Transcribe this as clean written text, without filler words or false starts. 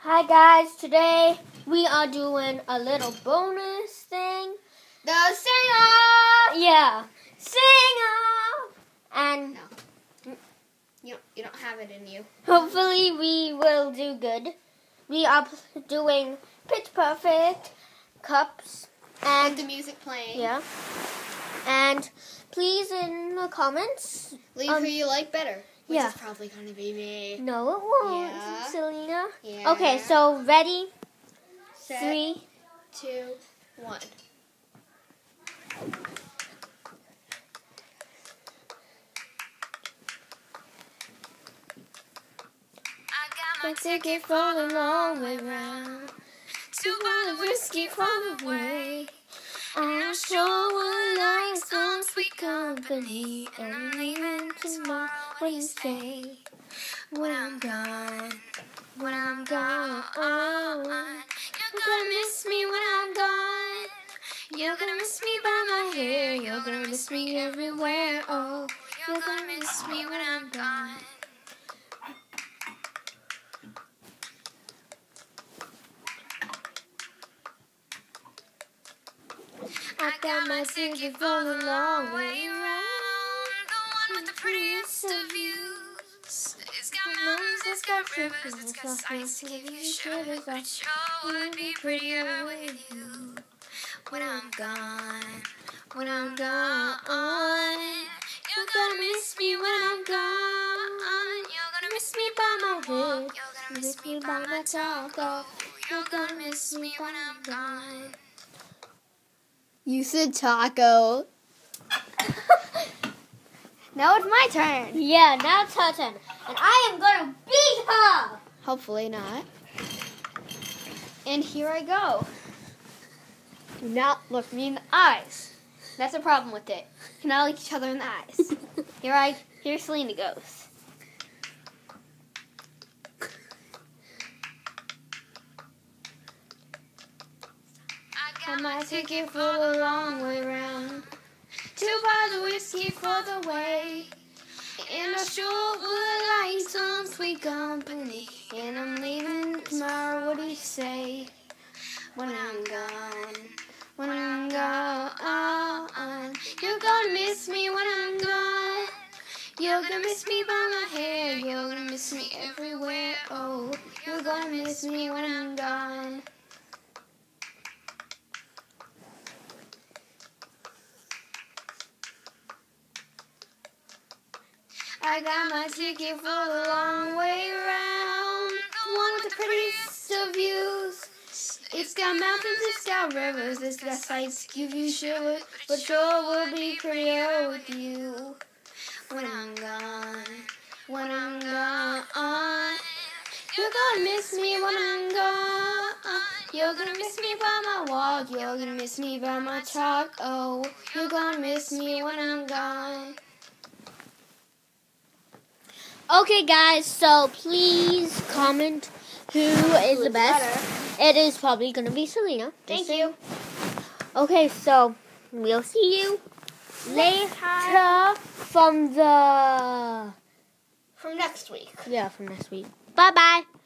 Hi guys, today we are doing a little bonus thing. The sing-off! Yeah, sing-off! And No. You don't have it in you. hopefully we will do good. We are doing Pitch Perfect, Cups, And the music playing. yeah. And please in the comments. Leave who you like better. Which yeah. is probably going to be me. No, it won't, Yeah. Selena. Yeah. Okay, so ready? Set, 3, 2, 1. My ticket for the long way round. Too much whiskey for the way. I'm sure we'll like some sweet company. And I'm leaving tomorrow. What do you say? When I'm gone, when I'm gone, you're gonna miss me when I'm gone. You're gonna miss me by my hair. You're gonna miss me everywhere. Oh, you're gonna miss me when I'm gone. I got my ticket for the long way round, the one with the prettiest of views. It's got mountains, it's got rivers, it's got sights to give you shivers. But sure would be prettier with you. When I'm gone, when I'm gone, you're gonna miss me when I'm gone. You're gonna miss me by my head, you're gonna miss me by my talk. Oh, you're gonna miss me when I'm gone. You said taco. Now it's my turn. Yeah, now it's her turn. And I am gonna beat her! Hopefully not. And here I go. Do not look me in the eyes. That's a problem with it. Cannot look each other in the eyes. Here Selena goes. Got my ticket for the long way round. 2 bottles of whiskey for the way. And I sure would like some sweet company. And I'm leaving tomorrow, what do you say? When I'm gone, when I'm gone, you're gonna miss me when I'm gone. You're gonna miss me by my hair, you're gonna miss me everywhere. Oh, you're gonna miss me when I'm gone. I got my ticket for the long way round, the one with the prettiest of views. It's got mountains, it's got rivers, it's got sights to give you shivers, but sure will be prettier with you. When I'm gone, when I'm gone, you're gonna miss me when I'm gone. You're gonna miss me by my walk, you're gonna miss me by my talk. Oh, you're gonna miss me when I'm gone. Okay, guys, so please comment who is the best. It is probably going to be Selena. Thank you. Okay, so we'll see you later from From next week. next week. Bye-bye.